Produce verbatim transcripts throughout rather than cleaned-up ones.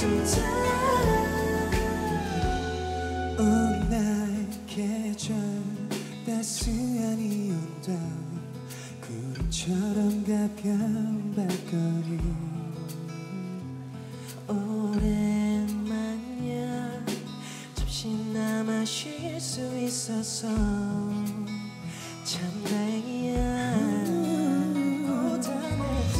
오늘 계절 따스한 이 온도 구름처럼 가벼운 발걸음 오랜만이야 잠시나마 쉴 수 있어서 참 다행이야 고단해도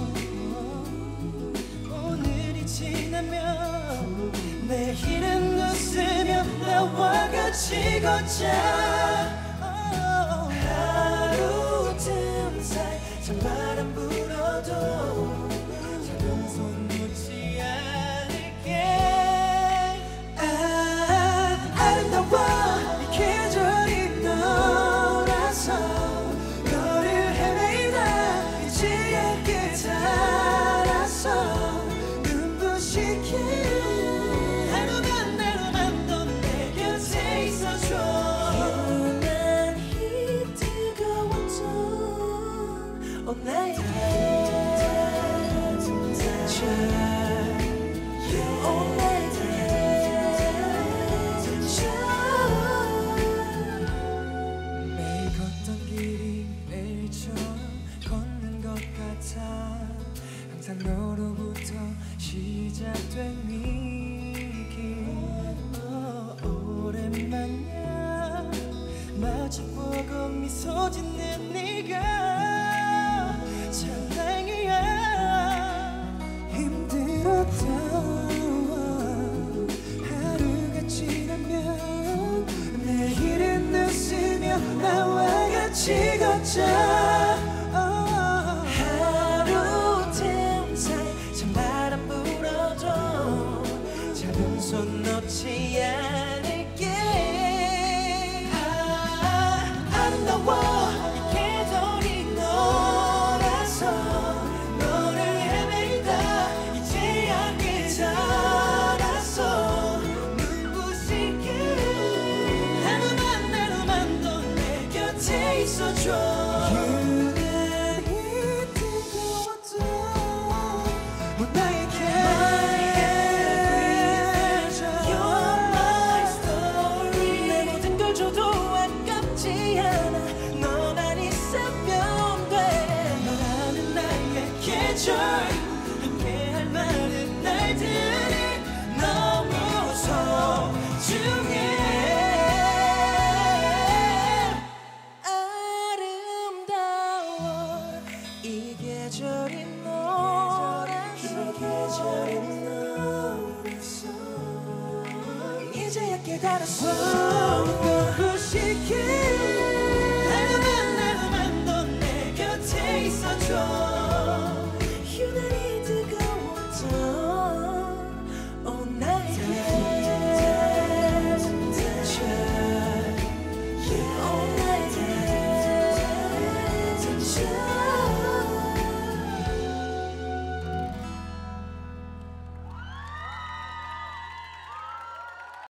오늘이 지나면 내일은 웃으며 나와 같이 걷자 하루 틈사이 찬바람 불어도 작은 손 놓지 않을게 아, 아름다워 이 계절이 너라서 너를 헤매다 잊지 않게 달아서 눈부시게 하루만 하루만 더 내 곁에 있어줘 유난히 뜨거웠던 어 나의 매일 걷던 길이 매일처럼 걷는 것 같아 항상 너로부터 시작된 이 길 오랜만이야 마주보고 미소 짓는 네가 참 다행이야 힘들었던 하루가 지나면 내일은 웃으며 나와 같이 걷자 하루 틈사이 찬바람 불어도 작은 손 놓지 않을게 아, 아름다워 이 계절이 너라서 너를 헤매다 잊지 않게 달아서 눈부시게 하루만 하루만 더 내 곁에 있어줘 유난히 뜨거웠던 뭐 나의 계절 You're my story 내 모든 걸 줘도 아깝지 않아 너만 있으면 돼 너라는 나의 계절 함께할 많은 날들이 너무 소중해 아름다워 이 계절이 너라서 계절이 너라서 이제야 깨달았어 눈부시게